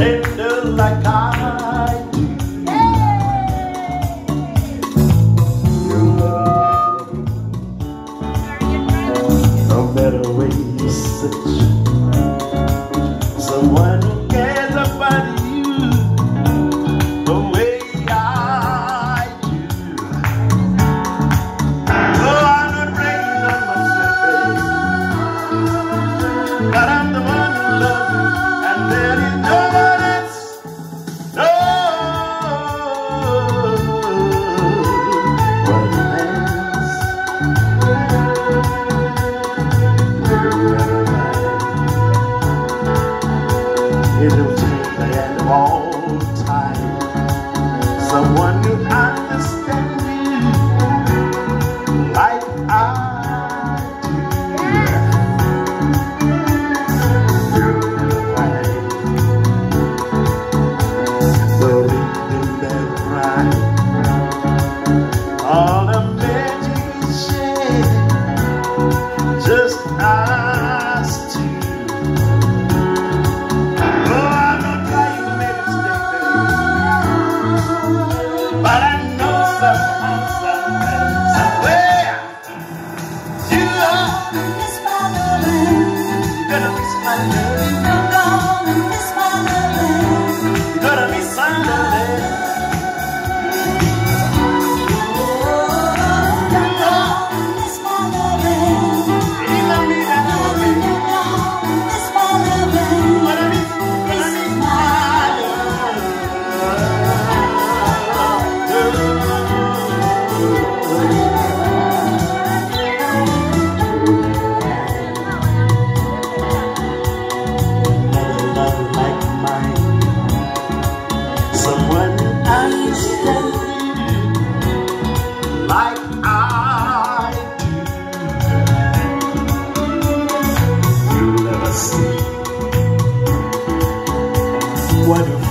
tender like I do. No matter where you sit, someone who cares about you the way I do. Oh, I'm not bragging on myself, baby, but I'm the one who loves you, and there is no one else. No one else. It'll take the end of all time, someone who understands you like I do. You're right, the rhythm that right, all the magic is shared, just us two. But I know somewhere you are gonna miss my loving. You're gonna miss my loving. You're gonna miss my loving. You're gonna miss my loving. You're gonna miss my loving. You're gonna miss my loving. You're gonna miss my loving. You're gonna miss my someone understands you like I do. You'll never see what